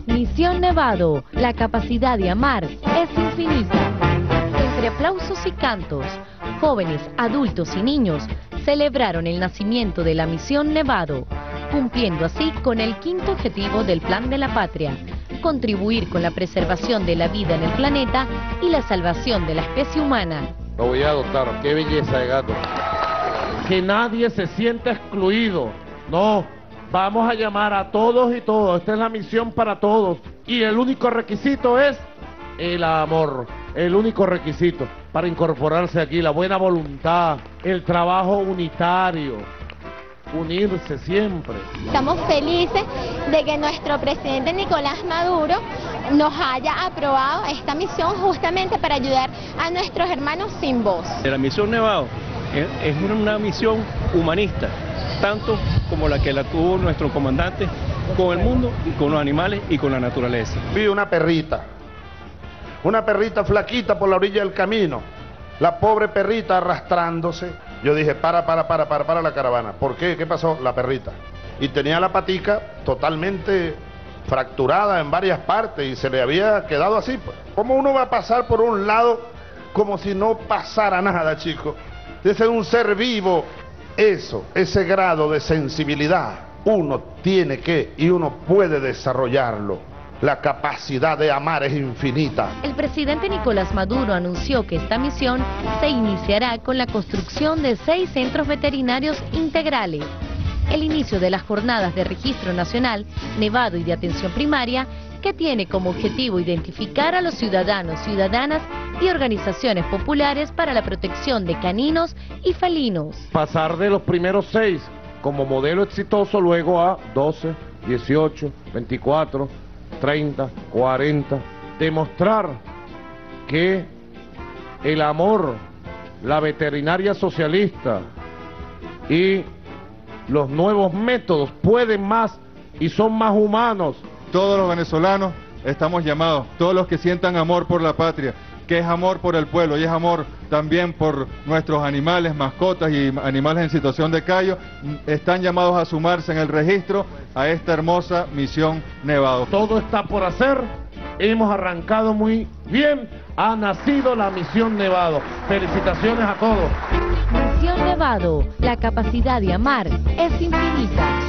Misión Nevado, la capacidad de amar es infinita. Entre aplausos y cantos, jóvenes, adultos y niños celebraron el nacimiento de la Misión Nevado, cumpliendo así con el quinto objetivo del Plan de la Patria: contribuir con la preservación de la vida en el planeta y la salvación de la especie humana. Lo voy a adoptar, qué belleza de gato. Que nadie se sienta excluido, no, vamos a llamar a todos y todas, esta es la misión para todos, y el único requisito es el amor, el único requisito para incorporarse aquí, la buena voluntad, el trabajo unitario, unirse siempre. Estamos felices de que nuestro presidente Nicolás Maduro nos haya aprobado esta misión justamente para ayudar a nuestros hermanos sin voz. La misión Nevado es una misión humanista, tanto como la que la tuvo nuestro comandante con el mundo, y con los animales y con la naturaleza. Vi una perrita flaquita por la orilla del camino, la pobre perrita arrastrándose. Yo dije, para la caravana. ¿Por qué? ¿Qué pasó? La perrita. Y tenía la patica totalmente fracturada en varias partes y se le había quedado así. ¿Cómo uno va a pasar por un lado como si no pasara nada, chico? Ese es un ser vivo. Eso, ese grado de sensibilidad, uno tiene que y uno puede desarrollarlo. La capacidad de amar es infinita. El presidente Nicolás Maduro anunció que esta misión se iniciará con la construcción de 6 centros veterinarios integrales. El inicio de las jornadas de registro nacional, nevado y de atención primaria, que tiene como objetivo identificar a los ciudadanos, ciudadanas y organizaciones populares para la protección de caninos y felinos. Pasar de los primeros 6 como modelo exitoso luego a 12, 18, 24, 30, 40, demostrar que el amor, la veterinaria socialista y los nuevos métodos pueden más y son más humanos. Todos los venezolanos estamos llamados, todos los que sientan amor por la patria, que es amor por el pueblo y es amor también por nuestros animales, mascotas y animales en situación de calle, están llamados a sumarse en el registro a esta hermosa misión Nevado. Todo está por hacer, hemos arrancado muy bien, ha nacido la misión Nevado. Felicitaciones a todos. Misión Nevado, la capacidad de amar es infinita.